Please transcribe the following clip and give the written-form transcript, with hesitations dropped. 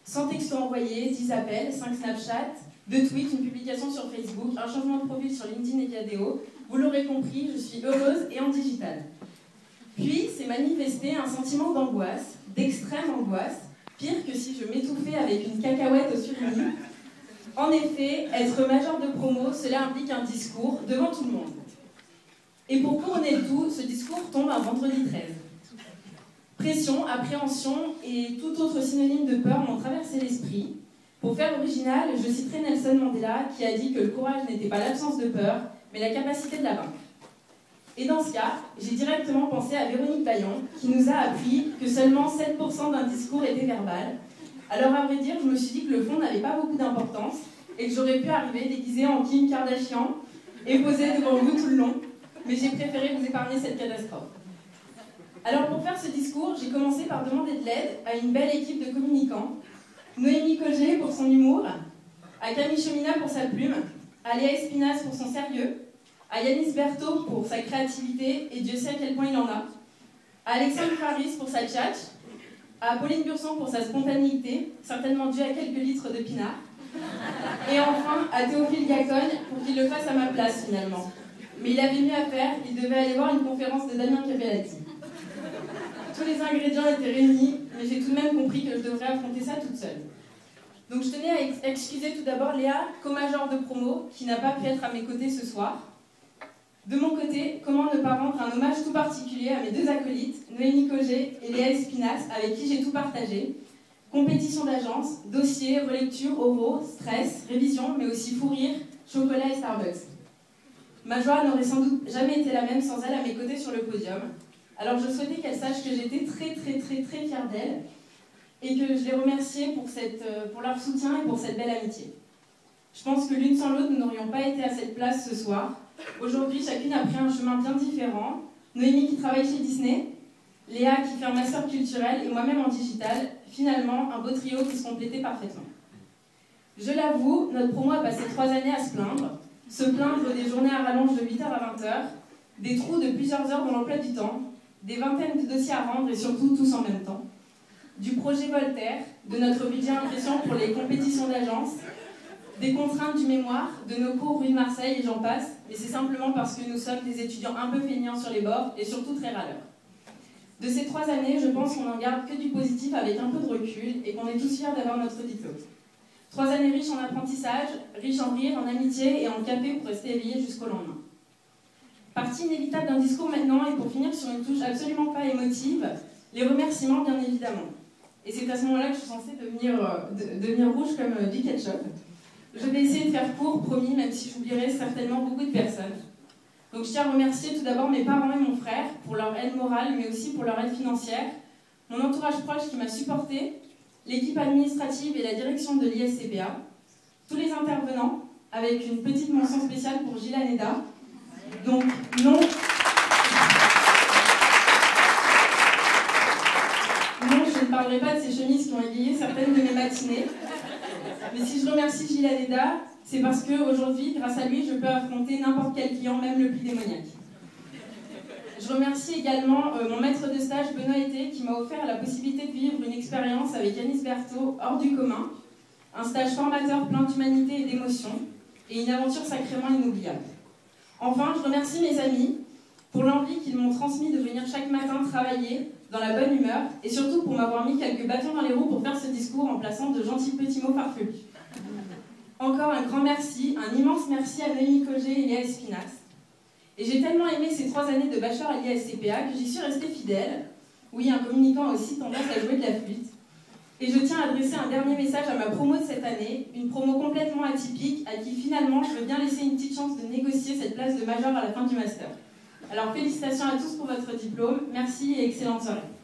100 textos envoyés, 10 appels, 5 Snapchat, 2 tweets, une publication sur Facebook, un changement de profil sur LinkedIn et Viadeo. Vous l'aurez compris, je suis heureuse et en digital. Puis s'est manifesté un sentiment d'angoisse, d'extrême angoisse, pire que si je m'étouffais avec une cacahuète au surimi. En effet, être major de promo, cela implique un discours devant tout le monde. Et pour couronner le tout, ce discours tombe un vendredi 13. Pression, appréhension et tout autre synonyme de peur m'ont traversé l'esprit. Pour faire original, je citerai Nelson Mandela qui a dit que le courage n'était pas l'absence de peur, mais la capacité de la vaincre. Et dans ce cas, j'ai directement pensé à Véronique Bayon, qui nous a appris que seulement 7% d'un discours était verbal. Alors à vrai dire, je me suis dit que le fond n'avait pas beaucoup d'importance et que j'aurais pu arriver déguisée en Kim Kardashian et poser devant vous tout le long, mais j'ai préféré vous épargner cette catastrophe. Alors pour faire ce discours, j'ai commencé par demander de l'aide à une belle équipe de communicants, Noémie Cogé pour son humour, à Camille Cheminat pour sa plume, à Léa Espinasse pour son sérieux, à Yanis Berthaud pour sa créativité, et Dieu sait à quel point il en a, à Alexandre Faris pour sa tchatch, à Pauline Burson pour sa spontanéité, certainement due à quelques litres de pinard, et enfin à Théophile Gacogne pour qu'il le fasse à ma place finalement. Mais il avait mieux à faire, il devait aller voir une conférence de Damien Capellati. Tous les ingrédients étaient réunis, mais j'ai tout de même compris que je devrais affronter ça toute seule. Donc je tenais à excuser tout d'abord Léa, co-major de promo, qui n'a pas pu être à mes côtés ce soir. De mon côté, comment ne pas rendre un hommage tout particulier à mes deux acolytes, Noémie Cogé et Léa Espinasse, avec qui j'ai tout partagé. Compétition d'agence, dossiers, relecture, oraux, stress, révision, mais aussi fou rire, chocolat et Starbucks. Ma joie n'aurait sans doute jamais été la même sans elle à mes côtés sur le podium. Alors je souhaitais qu'elle sache que j'étais très fière d'elle et que je les remerciais pour leur soutien et pour cette belle amitié. Je pense que l'une sans l'autre, nous n'aurions pas été à cette place ce soir. Aujourd'hui, chacune a pris un chemin bien différent. Noémie qui travaille chez Disney, Léa qui fait un master culturel et moi-même en digital. Finalement, un beau trio qui se complétait parfaitement. Je l'avoue, notre promo a passé 3 années à se plaindre des journées à rallonge de 8h à 20h, des trous de plusieurs heures dans l'emploi du temps, des vingtaines de dossiers à rendre et surtout tous en même temps, du projet Voltaire, de notre budget impression pour les compétitions d'agence, des contraintes du mémoire, de nos cours rue de Marseille et j'en passe, mais c'est simplement parce que nous sommes des étudiants un peu feignants sur les bords et surtout très râleurs. De ces 3 années, je pense qu'on n'en garde que du positif avec un peu de recul et qu'on est tous fiers d'avoir notre diplôme. 3 années riches en apprentissage, riches en rire, en amitié et en café pour rester éveillés jusqu'au lendemain. Partie inévitable d'un discours maintenant et pour finir sur une touche absolument pas émotive, les remerciements bien évidemment. Et c'est à ce moment-là que je suis censée devenir rouge comme du ketchup. Je vais essayer de faire court, promis, même si j'oublierai certainement beaucoup de personnes. Donc je tiens à remercier tout d'abord mes parents et mon frère pour leur aide morale, mais aussi pour leur aide financière, mon entourage proche qui m'a supporté, l'équipe administrative et la direction de l'ISCPA, tous les intervenants, avec une petite mention spéciale pour Gilles Aneda. Donc non, je ne parlerai pas de ces chemises qui ont égayé certaines de mes matinées. Mais si je remercie Gilles Aneda, c'est parce qu'aujourd'hui, grâce à lui, je peux affronter n'importe quel client, même le plus démoniaque. Je remercie également mon maître de stage, Benoît Été, qui m'a offert la possibilité de vivre une expérience avec Yanis Berthaud hors du commun, un stage formateur plein d'humanité et d'émotion, et une aventure sacrément inoubliable. Enfin, je remercie mes amis pour l'envie qu'ils m'ont transmis de venir chaque matin travailler dans la bonne humeur et surtout pour m'avoir mis quelques bâtons dans les roues pour faire ce discours en plaçant de gentils petits mots farfelus. Encore un grand merci, un immense merci à Noémie Cogé et Léa Espinasse. Et j'ai tellement aimé ces 3 années de bachelor à l'ISCPA que j'y suis restée fidèle. Oui, un communicant a aussi tendance à jouer de la flûte. Et je tiens à adresser un dernier message à ma promo de cette année, une promo complètement atypique à qui finalement je veux bien laisser une petite chance de négocier cette place de major à la fin du master. Alors félicitations à tous pour votre diplôme, merci et excellente soirée.